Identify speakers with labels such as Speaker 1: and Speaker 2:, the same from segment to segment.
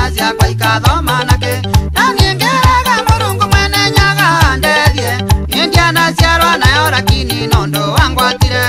Speaker 1: ciana ciakwa ikathoma nake na niengeraga Murungu mwene nyaga ndethie indiana ciarwa nayo lakini nondo wangwatire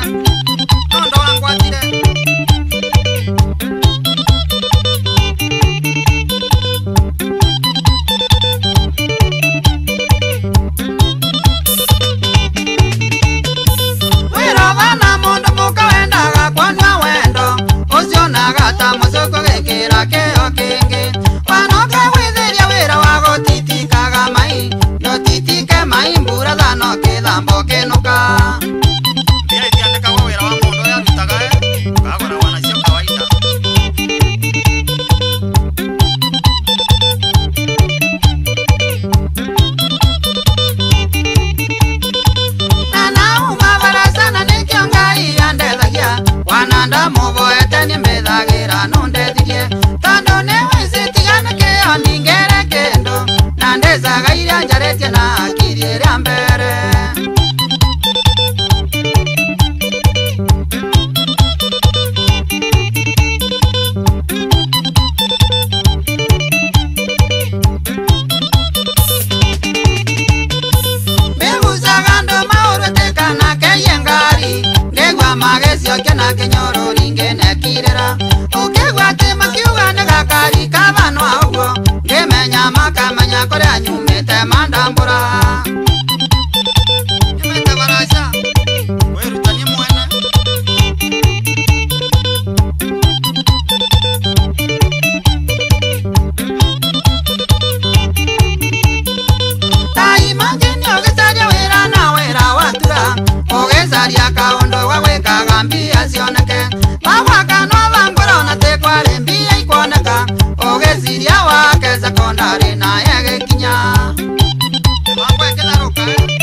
Speaker 1: wirobana mundu muka wendaga kwanywa wendo ucio nagata mucuku gikira kio kingi wanoka withiria wira wa gutitikaga mai ndutitike mai mbura thano kithambo kinuka
Speaker 2: Mbia itiandikagwo wira wa mundu uria arutaga ukagura wana cio kawaida.
Speaker 1: na nauma barasana nikio Ngai andethagia wananda muvoete nimbithagira nundethirie tondu niwicitigana kio ningere kindu na ndecaga iria njaretie na akiri iria mbere mbigucaga ndu maurutikana keiye ngari ngigwa magecio kena kinyorori nginekirira ukigwa ati makiuga ni gakari kabanwa uguo ngimenya makamenya kuria nyumite mandambura
Speaker 2: Nyumite baraca wirutanie mwene.
Speaker 1: taimangini ugicaria wira na wira watura ugicaria kaundu wa gwikaga mbia cioneke magwaka no thambura ona tikwari mbia ikwoneka ugiciria wake sekondari naye gikinya
Speaker 2: Mangwe kinaruka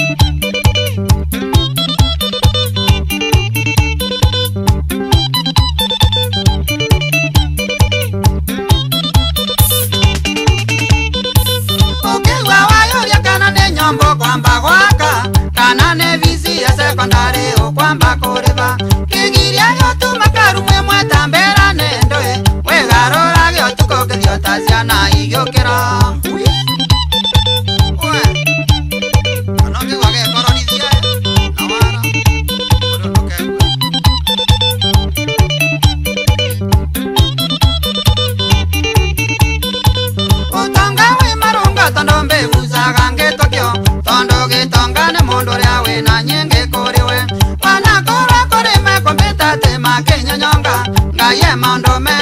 Speaker 1: ukigwa wayuria kana ni nyombo kwamba gwaka kana ni visi ya sekondari ukwamba kuriva kigiria gotuma karumwe mwetambera nendwe wigarurage utuko kithio ta ciana igiukira
Speaker 2: anoge wage koronithia na wara uria ndukegua.
Speaker 1: utonga wi marunga tondu mbigucaga ngitokio tondu gitonga ni mundu uria wina nyingi kuriwe wanakorwo kurime kumbita ti makinyonyonga Ngai e maundu me